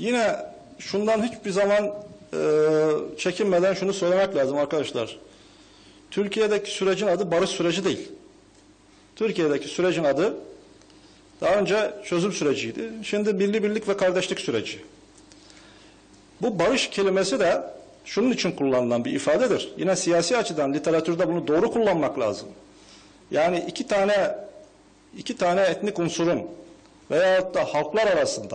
Yine şundan hiçbir zaman çekinmeden şunu söylemek lazım arkadaşlar. Türkiye'deki sürecin adı barış süreci değil. Türkiye'deki sürecin adı daha önce çözüm süreciydi. Şimdi milli birlik ve kardeşlik süreci. Bu barış kelimesi de şunun için kullanılan bir ifadedir. Yine siyasi açıdan literatürde bunu doğru kullanmak lazım. Yani iki tane etnik unsurun veyahut da halklar arasında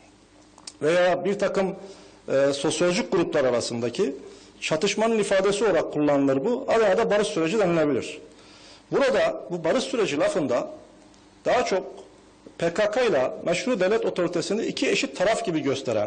veya bir takım sosyolojik gruplar arasındaki çatışmanın ifadesi olarak kullanılır bu. Araya da barış süreci denilebilir. Burada bu barış süreci lafında daha çok PKK ile meşru devlet otoritesini iki eşit taraf gibi gösteren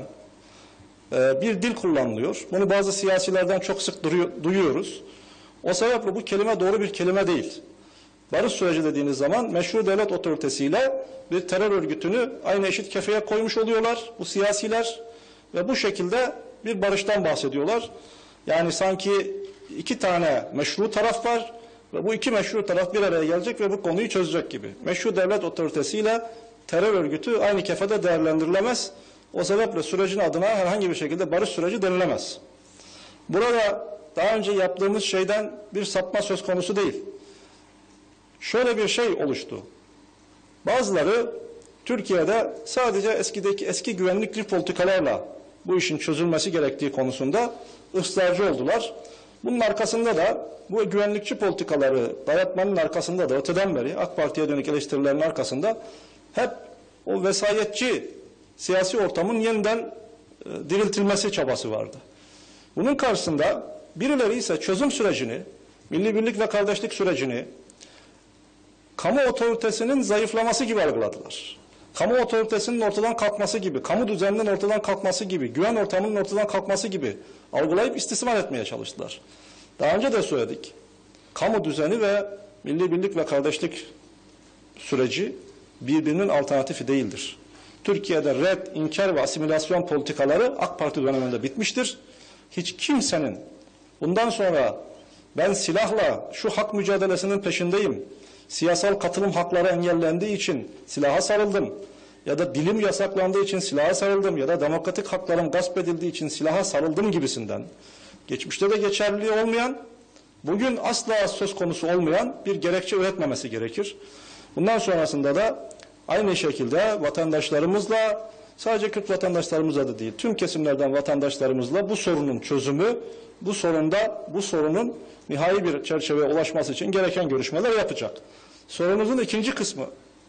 bir dil kullanılıyor. Bunu bazı siyasilerden çok sık duyuyoruz. O sebeple bu kelime doğru bir kelime değil. Barış süreci dediğiniz zaman meşru devlet otoritesiyle bir terör örgütünü aynı eşit kefeye koymuş oluyorlar bu siyasiler ve bu şekilde bir barıştan bahsediyorlar. Yani sanki iki tane meşru taraf var ve bu iki meşru taraf bir araya gelecek ve bu konuyu çözecek gibi. Meşru devlet otoritesiyle terör örgütü aynı kefede değerlendirilemez. O sebeple sürecin adına herhangi bir şekilde barış süreci denilemez. Burada daha önce yaptığımız şeyden bir sapma söz konusu değil. Şöyle bir şey oluştu. Bazıları Türkiye'de sadece eski güvenlikli politikalarla bu işin çözülmesi gerektiği konusunda ısrarcı oldular. Bunun arkasında da bu güvenlikçi politikaları dayatmanın arkasında da öteden beri AK Parti'ye dönük eleştirilerin arkasında hep o vesayetçi siyasi ortamın yeniden diriltilmesi çabası vardı. Bunun karşısında birileri ise çözüm sürecini, milli birlik ve kardeşlik sürecini kamu otoritesinin zayıflaması gibi algıladılar. Kamu otoritesinin ortadan kalkması gibi, kamu düzeninin ortadan kalkması gibi, güven ortamının ortadan kalkması gibi algılayıp istismar etmeye çalıştılar. Daha önce de söyledik. Kamu düzeni ve milli birlik ve kardeşlik süreci birbirinin alternatifi değildir. Türkiye'de red, inkar ve asimilasyon politikaları AK Parti döneminde bitmiştir. Hiç kimsenin bundan sonra ben silahla şu hak mücadelesinin peşindeyim, siyasal katılım hakları engellendiği için silaha sarıldım ya da dilim yasaklandığı için silaha sarıldım ya da demokratik haklarım gasp edildiği için silaha sarıldım gibisinden geçmişte de geçerliliği olmayan, bugün asla söz konusu olmayan bir gerekçe üretmemesi gerekir. Bundan sonrasında da aynı şekilde vatandaşlarımızla, sadece Kürt vatandaşlarımızla da değil, tüm kesimlerden vatandaşlarımızla bu sorunun çözümü, bu sorunun nihai bir çerçeveye ulaşması için gereken görüşmeler yapacak. Sorunuzun ikinci kısmı,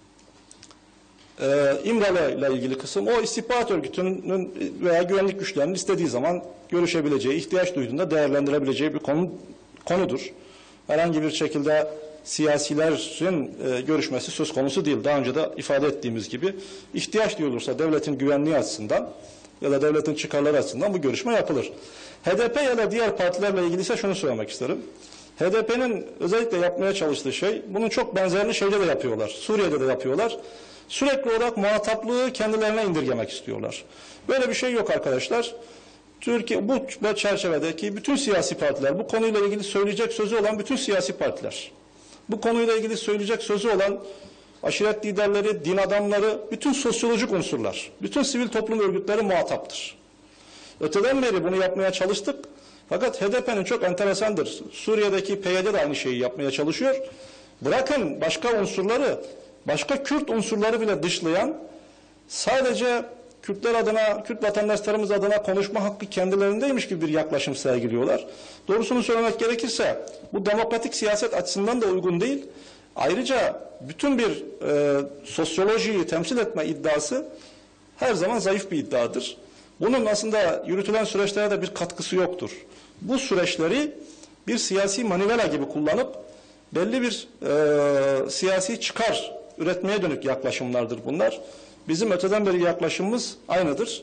İmralı ile ilgili kısım, o istihbarat örgütünün veya güvenlik güçlerinin istediği zaman görüşebileceği, ihtiyaç duyduğunda değerlendirebileceği bir konudur. Herhangi bir şekilde siyasilerin görüşmesi söz konusu değil. Daha önce de ifade ettiğimiz gibi ihtiyaç duyulursa devletin güvenliği açısından ya da devletin çıkarları açısından bu görüşme yapılır. HDP ya da diğer partilerle ilgili ise şunu söylemek isterim. HDP'nin özellikle yapmaya çalıştığı şey, bunun çok benzerini şeyde de yapıyorlar. Suriye'de de yapıyorlar. Sürekli olarak muhataplığı kendilerine indirgemek istiyorlar. Böyle bir şey yok arkadaşlar. Türkiye bu çerçevedeki bütün siyasi partiler, bu konuyla ilgili söyleyecek sözü olan bütün siyasi partiler, bu konuyla ilgili söyleyecek sözü olan aşiret liderleri, din adamları, bütün sosyolojik unsurlar, bütün sivil toplum örgütleri muhataptır. Öteden beri bunu yapmaya çalıştık. Fakat HDP'nin çok enteresandır. Suriye'deki PYD de aynı şeyi yapmaya çalışıyor. Bırakın başka unsurları, başka Kürt unsurları bile dışlayan, sadece Kürtler adına, Kürt vatandaşlarımız adına konuşma hakkı kendilerindeymiş gibi bir yaklaşım sergiliyorlar. Doğrusunu söylemek gerekirse bu demokratik siyaset açısından da uygun değil. Ayrıca bütün bir sosyolojiyi temsil etme iddiası her zaman zayıf bir iddiadır. Bunun aslında yürütülen süreçlere de bir katkısı yoktur. Bu süreçleri bir siyasi manivela gibi kullanıp belli bir siyasi çıkar üretmeye dönük yaklaşımlardır bunlar. Bizim öteden beri yaklaşımımız aynıdır.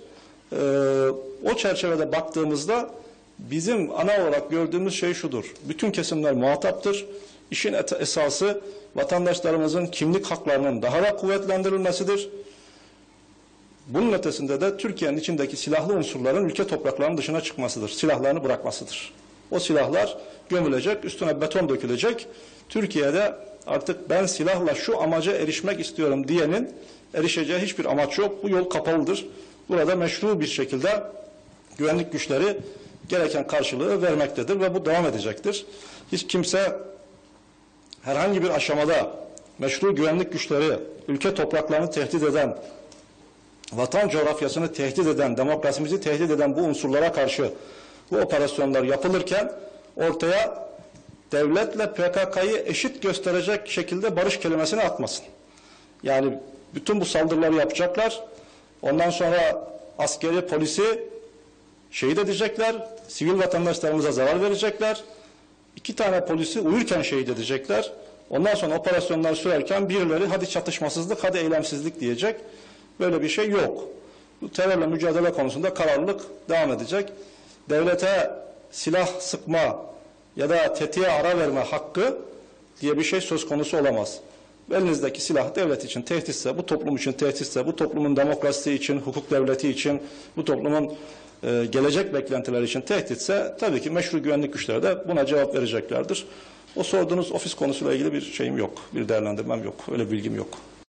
O çerçevede baktığımızda bizim ana olarak gördüğümüz şey şudur. Bütün kesimler muhataptır. İşin esası vatandaşlarımızın kimlik haklarının daha da kuvvetlendirilmesidir. Bunun ötesinde de Türkiye'nin içindeki silahlı unsurların ülke topraklarının dışına çıkmasıdır. Silahlarını bırakmasıdır. O silahlar gömülecek, üstüne beton dökülecek. Türkiye'de artık ben silahla şu amaca erişmek istiyorum diyenin erişeceği hiçbir amaç yok. Bu yol kapalıdır. Burada meşru bir şekilde güvenlik güçleri gereken karşılığı vermektedir ve bu devam edecektir. Hiç kimse herhangi bir aşamada meşru güvenlik güçleri, ülke topraklarını tehdit eden, vatan coğrafyasını tehdit eden, demokrasimizi tehdit eden bu unsurlara karşı bu operasyonlar yapılırken ortaya devletle PKK'yı eşit gösterecek şekilde barış kelimesini atmasın. Yani bütün bu saldırıları yapacaklar. Ondan sonra askeri, polisi şehit edecekler. Sivil vatandaşlarımıza zarar verecekler. 2 tane polisi uyurken şehit edecekler. Ondan sonra operasyonlar sürerken birileri hadi çatışmasızlık, hadi eylemsizlik diyecek. Böyle bir şey yok. Bu terörle mücadele konusunda kararlılık devam edecek. Devlete silah sıkma ya da tetiğe ara verme hakkı diye bir şey söz konusu olamaz. Elinizdeki silah devlet için tehditse, bu toplum için tehditse, bu toplumun demokrasisi için, hukuk devleti için, bu toplumun gelecek beklentileri için tehditse tabii ki meşru güvenlik güçleri de buna cevap vereceklerdir. O sorduğunuz ofis konusuyla ilgili bir şeyim yok, bir değerlendirmem yok, öyle bir bilgim yok.